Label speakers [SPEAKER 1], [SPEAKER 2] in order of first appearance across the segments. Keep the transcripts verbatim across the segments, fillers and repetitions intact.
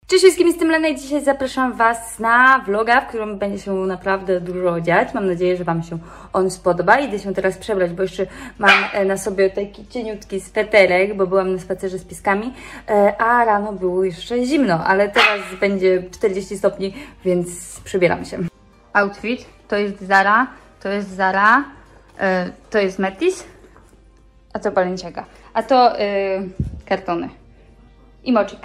[SPEAKER 1] Cześć wszystkim, jestem Lena i dzisiaj zapraszam Was na vloga, w którym będzie się naprawdę dużo dziać. Mam nadzieję, że Wam się on spodoba. Idę się teraz przebrać, bo jeszcze mam na sobie taki cieniutki sweterek, bo byłam na spacerze z pieskami, a rano było jeszcze zimno, ale teraz będzie czterdzieści stopni, więc przebieram się. Outfit to jest Zara, to jest Zara, to jest Metis, a to Balenciaga, a to yy, kartony i moczyk.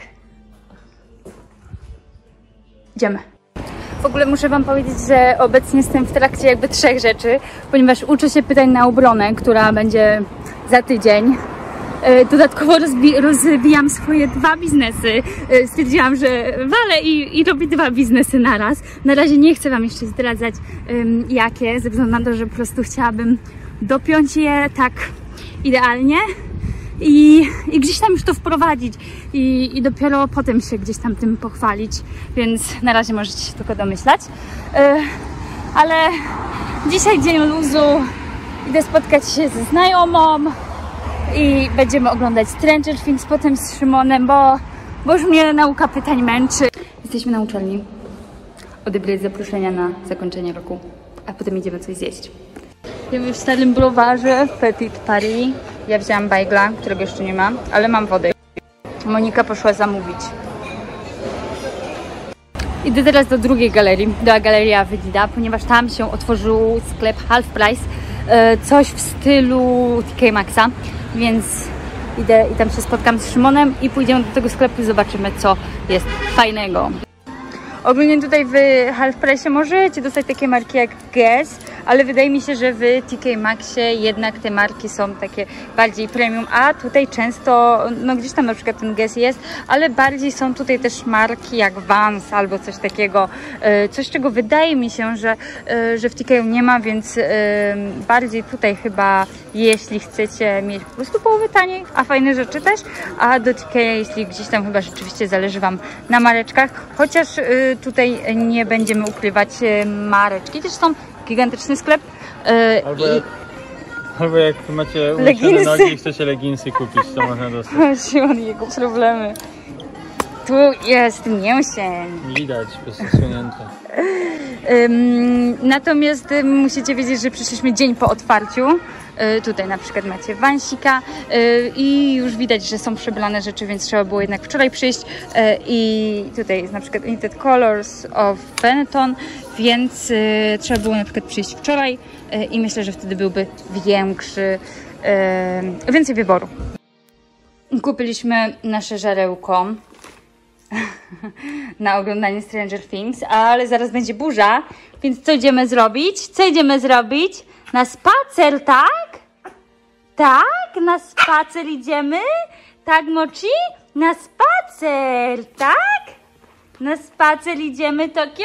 [SPEAKER 1] Idziemy. W ogóle muszę Wam powiedzieć, że obecnie jestem w trakcie jakby trzech rzeczy, ponieważ uczę się pytań na obronę, która będzie za tydzień. Dodatkowo rozwijam swoje dwa biznesy. Stwierdziłam, że walę i, i robię dwa biznesy naraz. Na razie nie chcę Wam jeszcze zdradzać um, jakie, ze względu na to, że po prostu chciałabym dopiąć je tak idealnie. I, i gdzieś tam już to wprowadzić i, i dopiero potem się gdzieś tam tym pochwalić, więc na razie możecie się tylko domyślać. Yy, ale dzisiaj dzień luzu, idę spotkać się ze znajomą i będziemy oglądać Stranger Things potem z Szymonem, bo, bo już mnie nauka pytań męczy. Jesteśmy na uczelni, odebrać zaproszenia na zakończenie roku, a potem idziemy coś zjeść. Jemy w starym browarze w Petit Paris. Ja wzięłam bajgla, którego jeszcze nie ma, ale mam wodę. Monika poszła zamówić. Idę teraz do drugiej galerii, do Galeria Wydida, ponieważ tam się otworzył sklep Half Price, coś w stylu T K Maxxa, więc idę i tam się spotkam z Szymonem i pójdziemy do tego sklepu i zobaczymy, co jest fajnego. Ogólnie tutaj w Half Price możecie dostać takie marki jak Guess, ale wydaje mi się, że w T K Maxxie jednak te marki są takie bardziej premium, a tutaj często, no gdzieś tam na przykład ten Guess jest, ale bardziej są tutaj też marki jak Vans albo coś takiego, coś czego wydaje mi się, że, że w T K nie ma, więc bardziej tutaj chyba, jeśli chcecie mieć po prostu połowę taniej, a fajne rzeczy też, a do T K, jeśli gdzieś tam chyba rzeczywiście zależy Wam na mareczkach, chociaż tutaj nie będziemy ukrywać mareczki, też są gigantyczny sklep. Yy,
[SPEAKER 2] albo,
[SPEAKER 1] i...
[SPEAKER 2] jak, albo jak macie umyślone nogi i chcecie leginsy kupić, to można dostać.
[SPEAKER 1] Szymon, jego problemy. Tu jest mięsień.
[SPEAKER 2] Widać, przesunięte.
[SPEAKER 1] Um, natomiast um, musicie wiedzieć, że przyszliśmy dzień po otwarciu. Yy, tutaj na przykład macie wansika yy, i już widać, że są przebrane rzeczy, więc trzeba było jednak wczoraj przyjść. Yy, I tutaj jest na przykład United Colors of Benetton, więc yy, trzeba było na przykład przyjść wczoraj yy, i myślę, że wtedy byłby większy, yy, więcej wyboru. Kupiliśmy nasze żarełko na oglądanie Stranger Things, ale zaraz będzie burza, więc co idziemy zrobić? Co idziemy zrobić? Na spacer, tak? Tak? Na spacer idziemy? Tak, Mochi? Na spacer, tak? Na spacer idziemy, Tokio?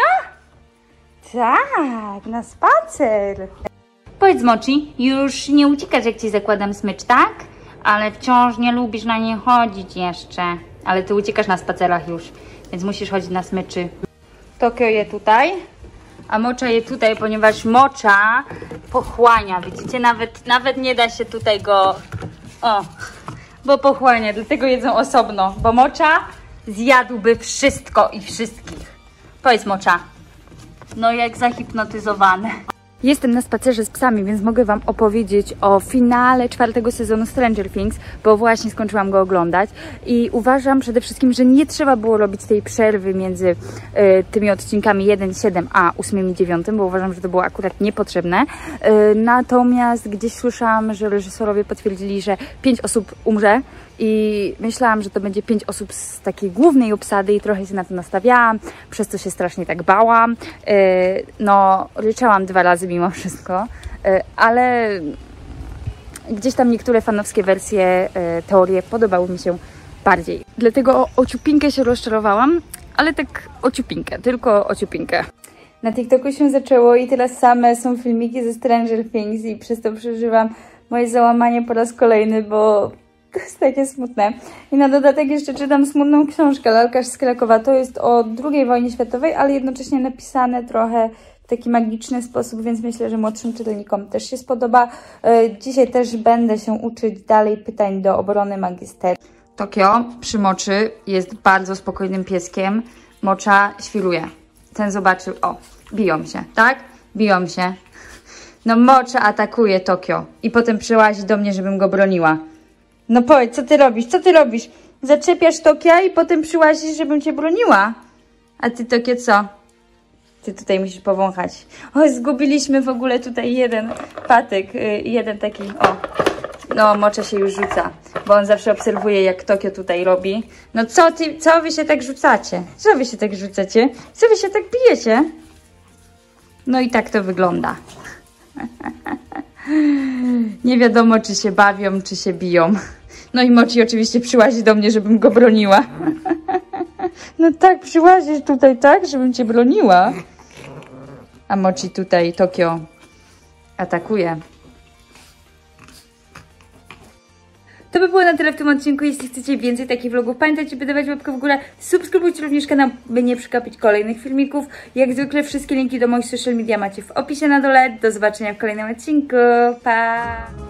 [SPEAKER 1] Tak, na spacer. Powiedz, Mochi, już nie uciekasz, jak Ci zakładam smycz, tak? Ale wciąż nie lubisz na nie chodzić jeszcze. Ale Ty uciekasz na spacerach już, więc musisz chodzić na smyczy. Tokio je tutaj, a Mocza je tutaj, ponieważ Mocza pochłania. Widzicie, nawet, nawet nie da się tutaj go... O, bo pochłania, dlatego jedzą osobno. Bo Mocza zjadłby wszystko i wszystkich. Powiedz, Mocza. No jak zahipnotyzowane. Jestem na spacerze z psami, więc mogę Wam opowiedzieć o finale czwartego sezonu Stranger Things, bo właśnie skończyłam go oglądać i uważam przede wszystkim, że nie trzeba było robić tej przerwy między y, tymi odcinkami jeden, siedem a ósmym i dziewiątym, bo uważam, że to było akurat niepotrzebne. Y, natomiast gdzieś słyszałam, że reżysorowie potwierdzili, że pięć osób umrze i myślałam, że to będzie pięć osób z takiej głównej obsady i trochę się na to nastawiałam, przez co się strasznie tak bałam. Yy, no, ryczałam dwa razy mimo wszystko, yy, ale gdzieś tam niektóre fanowskie wersje, yy, teorie podobały mi się bardziej. Dlatego o, o ciupinkę się rozczarowałam, ale tak o ciupinkę, tylko o ciupinkę. Na TikToku się zaczęło i teraz same są filmiki ze Stranger Things i przez to przeżywam moje załamanie po raz kolejny, bo to jest takie smutne. I na dodatek jeszcze czytam smutną książkę Lalkarz z Krakowa. To jest o drugiej wojnie światowej, ale jednocześnie napisane trochę w taki magiczny sposób, więc myślę, że młodszym czytelnikom też się spodoba. Dzisiaj też będę się uczyć dalej pytań do obrony magisterki. Tokio przy Moczy jest bardzo spokojnym pieskiem. Mocza świruje. Ten zobaczył, o, biją się, tak? Biją się. No Mocza atakuje Tokio i potem przyłazi do mnie, żebym go broniła. No powiedz, co ty robisz? Co ty robisz? Zaczepiasz Tokia i potem przyłazisz, żebym cię broniła. A ty Tokio co? Ty tutaj musisz powąchać. O, zgubiliśmy w ogóle tutaj jeden patyk, yy, jeden taki, o. No, Mocza się już rzuca, bo on zawsze obserwuje, jak Tokio tutaj robi. No co ty, co wy się tak rzucacie? Co wy się tak rzucacie? Co wy się tak bijecie? No i tak to wygląda. Nie wiadomo, czy się bawią, czy się biją. No i Mochi oczywiście przyłazi do mnie, żebym go broniła. No tak, przyłazisz tutaj, tak, żebym cię broniła. A Mochi tutaj Tokio atakuje. To by było na tyle w tym odcinku. Jeśli chcecie więcej takich vlogów, pamiętajcie, by dawać łapkę w górę. Subskrybujcie również kanał, by nie przegapić kolejnych filmików. Jak zwykle wszystkie linki do moich social media macie w opisie na dole. Do zobaczenia w kolejnym odcinku. Pa!